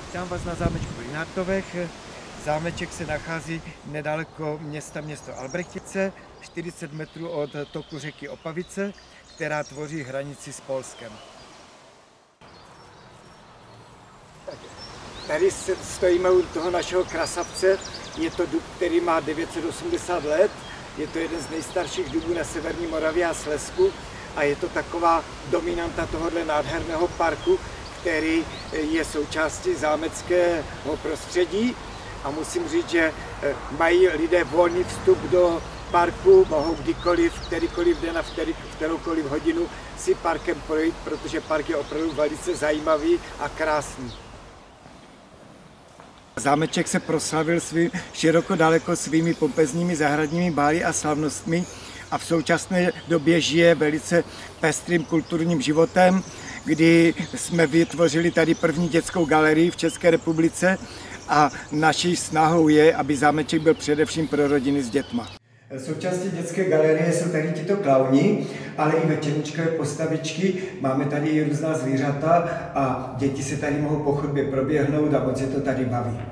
Vítám vás na zámečku v Linartovech. Zámeček se nachází nedaleko město Albrechtice, 40 metrů od toku řeky Opavice, která tvoří hranici s Polskem. Tady stojíme u toho našeho krasavce. Je to dub, který má 980 let. Je to jeden z nejstarších dubů na severní Moravě a Slezsku a je to taková dominanta tohohle nádherného parku, který je součástí zámeckého prostředí. A musím říct, že mají lidé volný vstup do parku, mohou kdykoliv, kterýkoliv den a v kteroukoliv hodinu si parkem projít, protože park je opravdu velice zajímavý a krásný. Zámeček se proslavil široko daleko svými pompezními zahradními bály a slavnostmi a v současné době žije velice pestrým kulturním životem, kdy jsme vytvořili tady první dětskou galerii v České republice a naší snahou je, aby zámeček byl především pro rodiny s dětma. Součástí dětské galerie jsou tady tito klauni, ale i večerničkové postavičky. Máme tady i různá zvířata a děti se tady mohou po chodbě proběhnout a moc je to tady baví.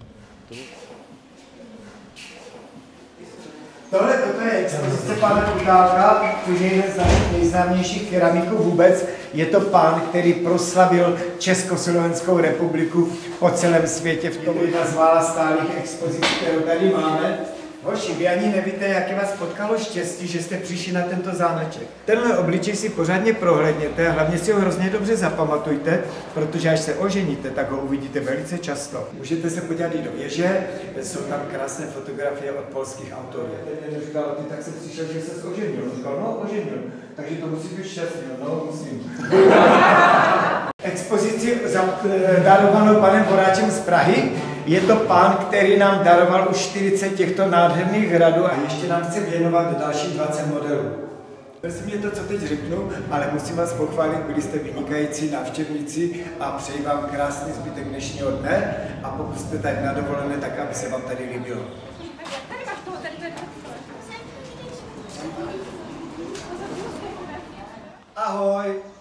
Toto je expozice pána Kutálka, což je jeden z nejznámějších keramiků vůbec. Je to pán, který proslavil Československou republiku po celém světě. V tom jedna z mála stálých expozic, kterou tady máme. Hoši, vy ani nevíte, jaké vás potkalo štěstí, že jste přišli na tento zámeček. Tenhle obličej si pořádně prohlédněte a hlavně si ho hrozně dobře zapamatujte, protože až se oženíte, tak ho uvidíte velice často. Můžete se podívat i do věže, jsou tam krásné fotografie od polských autorů. Ten říkal, ty tak jsem přišel, že se oženil. On říkal, no oženil, takže to musí být šťastný, no musím. Expozici darovanou panem Voráčem z Prahy. Je to pán, který nám daroval už 40 těchto nádherných hradů a ještě nám chce věnovat další 20 modelů. Mrzí mě to, co teď řeknu, ale musím vás pochválit, byli jste vynikající návštěvníci a přeji vám krásný zbytek dnešního dne a pokud jste tady na dovolené, tak aby se vám tady líbilo. Ahoj!